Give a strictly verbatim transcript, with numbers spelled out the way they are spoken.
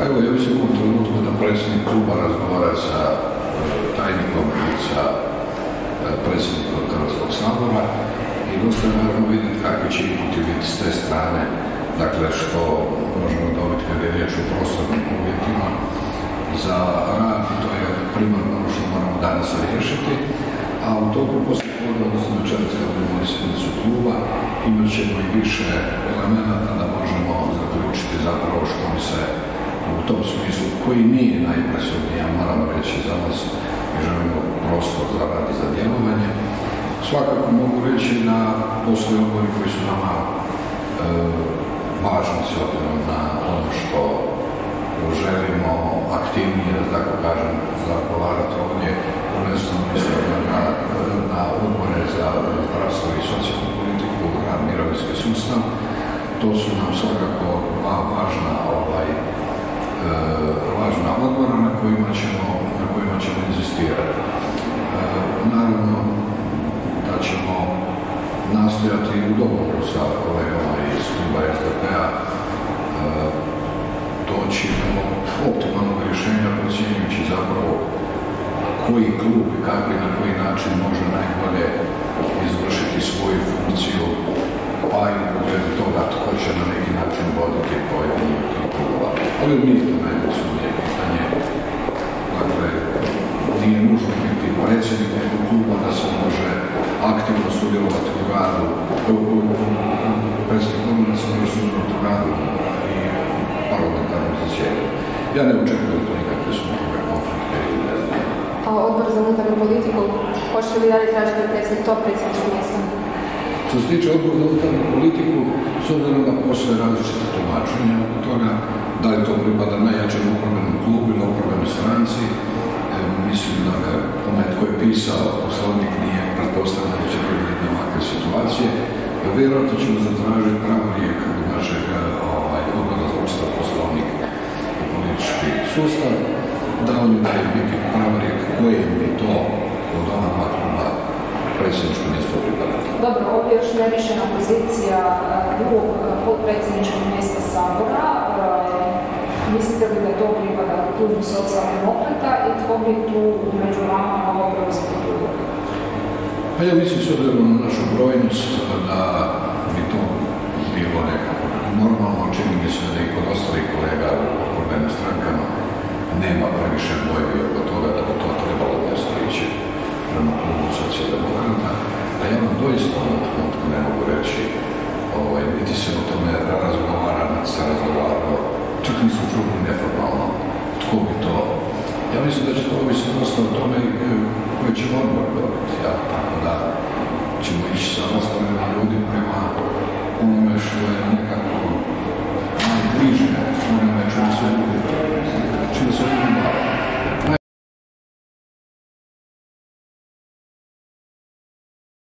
Pa evo, ja mislim u ovom trenutku da predsjednik kluba razgovara sa tajnikom i sa predsjednikom Hrvatskog sabora i dosta je naravno vidjeti kakvi će inputi biti s te strane, dakle što možemo dobiti kada je riječ o prostornim uvjetima za rad i to je primarno ono što moramo danas riješiti, a u toku poslije podne, odnosno večeras kad budemo sjednicu kluba, imat ćemo i više elementa da možemo zaključiti zapravo što bi se u tom smislu, koji nije najpresudniji, ja moramo reći za nas, mi želimo prostor za rad i za djelovanje. Svakako mogu reći da postoje odbori koji su nama e, važni s obzirom na ono što želimo aktivnije, da tako kažem, zagovarati ovdje, prvenstveno mislim na, na odbore za zdravstvo i socijalnu politiku, rad, mirovinski sustav. To su nam svakako dva važna, ovaj, e, važna odbora na kojima ćemo, na kojima ćemo inzistirati. E, naravno da ćemo nastojati u dogovoru sa kolegama iz Kluba S D P-a e, doći do optimalnog rješenja, procjenjujući zapravo koji klub i kako i na koji način može najbolje izvršiti svoju funkciju, pa i u pogledu toga tko će na neki način voditi pojedini od tih klubova. Ali nije to najbitnije pitanje. Dakle, nije nužno biti predsjednik nekog kluba da se može aktivno sudjelovati u radu, predsjednik kluba da se može sudjelovati u radu i parlamentarnom zasjedanju. Ja ne očekujem to nikakve sukobe, konflikte ili ne znam. A odbor za unutarnju politiku, hoćete li dalje tražiti predsjednik to predsjedničko mjesto? Što se tiče odbora za unutarnju politiku, s obzirom da postoje različite tumačenja oko toga, da li to pripada najjačem oporbenom klubu ili oporbenoj stranci, e, mislim da ga onaj tko je pisao poslovnik nije pretpostavljeno da će biti ovakve situacije. Vjerojatno ćemo zatražiti pravorijek od našeg ovaj, odbora za ustav, poslovnik i politički sustav, da oni daju biti pravorijek kojem bi to od ova dva kluba predsjedničko mjesto pripada. Dobro, ovdje je još nerješena pozicija drugog potpredsjedničkog mjesta Sabora. Mislite li da to pripada Klubu socijaldemokrata i tko bi tu među vama mogao preuzeti tu ulogu? Pa ja mislim, s obzirom na našu brojnost, da bi to bilo nekako normalno. Čini mi se da i kod ostalih kolega u oporbenim strankama nema previše dvojbi oko toga da bi to trebalo mjesto ići prema Klubu socijaldemokrata. A ja vam doista u ovom trenutku ne mogu reći, ovaj, niti se o tome razgovara, niti se razgovaralo, čak nisu čuli neformalno tko bi to. Ja mislim da će to ovisiti dosta o tome koji će odbor dobiti, ja, tako da ćemo ići sa ostalim ljudi prema onome što je neka